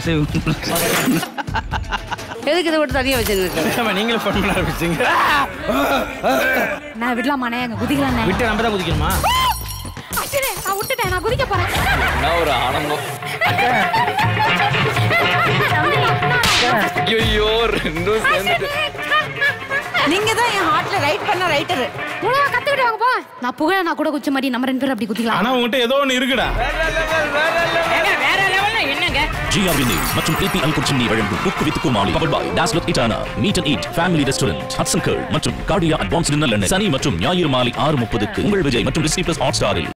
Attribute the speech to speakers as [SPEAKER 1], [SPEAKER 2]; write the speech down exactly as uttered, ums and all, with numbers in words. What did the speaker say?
[SPEAKER 1] எதுக்கு இதை விட்டு தனியா வச்சிருக்கேன்?
[SPEAKER 2] நீங்களும் ஃபோன் பண்ண ஆரம்பிச்சீங்க.
[SPEAKER 3] நான் விடலாமாண்ணே? அங்க குதிக்கலாண்ணே.
[SPEAKER 2] விட்டு நம்ம தான் குதிக்கணுமா?
[SPEAKER 3] நான் விட்டுட்டேன், நான் குதிக்க போறேன்.
[SPEAKER 4] என்ன ஒரு ஆனந்தம். ஐயோ ரெண்டும் சேர்ந்துட்டு.
[SPEAKER 1] நீங்க தான் என் ஹார்ட்ல ரைட் பண்ண ரைட்டர்.
[SPEAKER 3] முழுவா கத்துக்கிட்டு வாங்க போ. நான் புகழ நான் கூட குச்ச மாதிரி நம்ம ரெண்டு பேரும் அப்படி குதிக்கலாம்.
[SPEAKER 2] ஆனா உன்கிட்ட ஏதோ ஒன்னு இருக்குடா.
[SPEAKER 1] வேற லெவல்ல என்னங்க?
[SPEAKER 5] ஜிஆர்வினி மற்றும் பிபி அல்குச்சினி வழங்கும் குக் வித் குமாலி பவர்ட் பை டாஸ்லோக் இட்டானா meet and eat family restaurant ஹட்சன் கர்ல் மற்றும் கார்டியா அட்வான்ஸ்ட் டின்னர் சனி மற்றும் ஞாயிறு மாலை ஆறு முப்பதுக்கு உங்கள் விஜய் மற்றும் டிஸ்னி பிளஸ் ஹாட் ஸ்டாரில்.